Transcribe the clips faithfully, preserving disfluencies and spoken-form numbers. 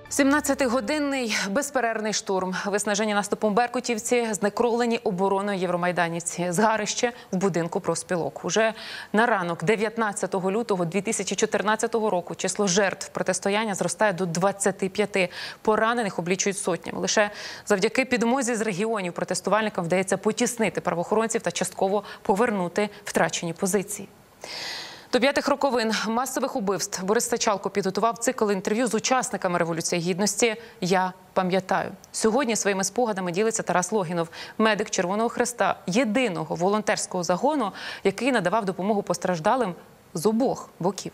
сімнадцятигодинний безперервний штурм, виснажені наступом беркутівці, знекровлені обороною євромайданівці, згарище в будинку профспілок. Уже на ранок дев'ятнадцятого лютого дві тисячі чотирнадцятого року число жертв протистояння зростає до двадцяти п'яти. Поранених облічують сотнями. Лише завдяки підмозі з регіонів протестувальникам вдається потіснити правоохоронців та частково повернути втрачені позиції. До п'ятих роковин масових убивств Борис Сачалко підготував цикл інтерв'ю з учасниками Революції Гідності «Я пам'ятаю». Сьогодні своїми спогадами ділиться Тарас Логінов, медик Червоного Хреста, єдиного волонтерського загону, який надавав допомогу постраждалим з обох боків.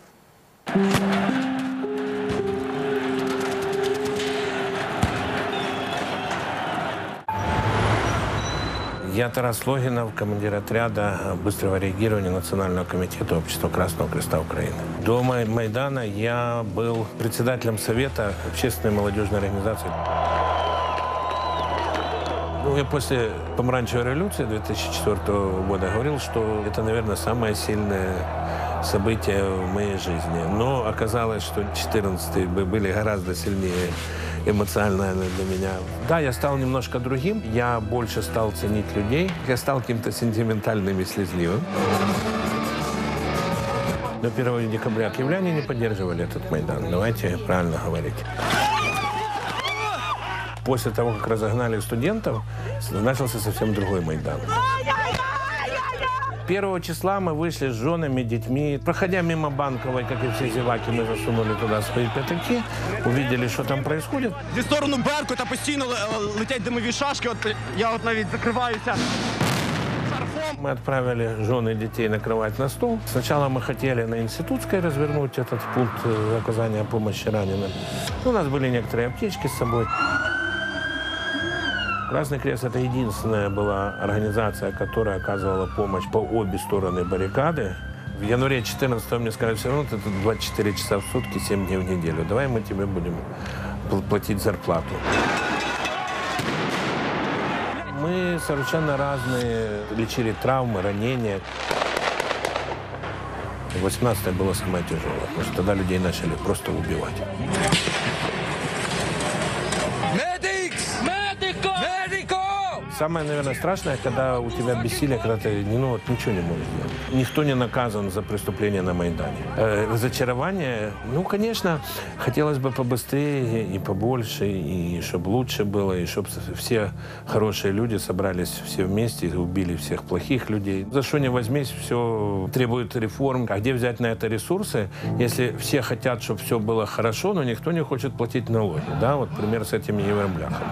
Я Тарас Логинов, командир отряда быстрого реагирования Национального комитета Общества Красного Креста Украины. До Майдана я был председателем Совета общественной молодежной организации. Ну, я после помаранчевой революции две тысячи четвёртого года говорил, что это, наверное, самое сильное событие в моей жизни. Но оказалось, что четырнадцатые были гораздо сильнее эмоционально для меня. Да, я стал немножко другим, я больше стал ценить людей, я стал каким-то сентиментальным и слезливым. До первого декабря киевляне не поддерживали этот Майдан, давайте правильно говорить. После того, как разогнали студентов, начался совсем другой Майдан. Первого числа мы вышли с женами, детьми. Проходя мимо Банковой, как и все зеваки, мы засунули туда свои пятаки, увидели, что там происходит. Зі сторону Беркута постійно летять димові шашки, от я от навіть закриваюся шарфом. Мы отправили жены и детей накрывать на стол. Сначала мы хотели на Институтской развернуть этот пункт оказания помощи раненым. У нас были некоторые аптечки с собой. Красный Крест – это единственная была организация, которая оказывала помощь по обе стороны баррикады. В январе четырнадцатого мне сказали, все равно это двадцать четыре часа в сутки, семь дней в неделю. Давай мы тебе будем платить зарплату. Мы совершенно разные, лечили травмы, ранения. восемнадцатое было самое тяжелое, потому что тогда людей начали просто убивать. Самое, наверное, страшное, когда у тебя бессилие, когда ты ну, вот, ничего не можешь делать. Никто не наказан за преступление на Майдане. Э, разочарование, ну, конечно, хотелось бы побыстрее и побольше, и чтобы лучше было, и чтобы все хорошие люди собрались все вместе и убили всех плохих людей. За что не возьмись, все требует реформ. А где взять на это ресурсы, если все хотят, чтобы все было хорошо, но никто не хочет платить налоги? Да, вот пример с этими евробляхами.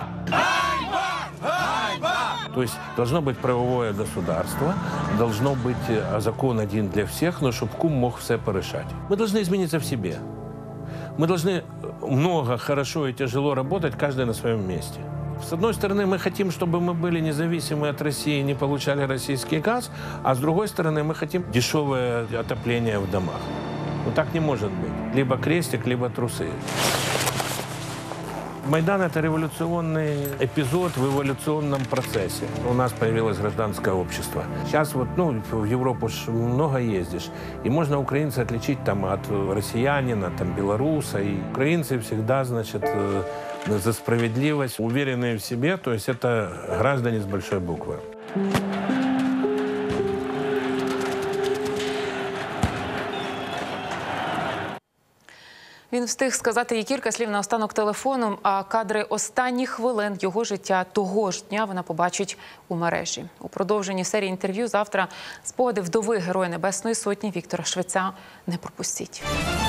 То есть должно быть правовое государство, должно быть закон один для всех, но чтобы кум мог все порешать. Мы должны измениться в себе. Мы должны много, хорошо и тяжело работать, каждый на своем месте. С одной стороны, мы хотим, чтобы мы были независимы от России, не получали российский газ, а с другой стороны, мы хотим дешевое отопление в домах. Но так не может быть. Либо крестик, либо трусы. Майдан – это революционный эпизод в эволюционном процессе. У нас появилось гражданское общество. Сейчас вот, ну, в Европу ж много ездишь, и можно украинца отличить там от россиянина, там, белоруса. И украинцы всегда, значит, за справедливость, уверенные в себе, то есть это граждане с большой буквы. Він встиг сказати їй кілька слів наостанок телефоном, а кадри останніх хвилин його життя того ж дня вона побачить у мережі. У продовженні серії інтерв'ю завтра спогади вдови Героя Небесної Сотні Віктора Швеця не пропустіть.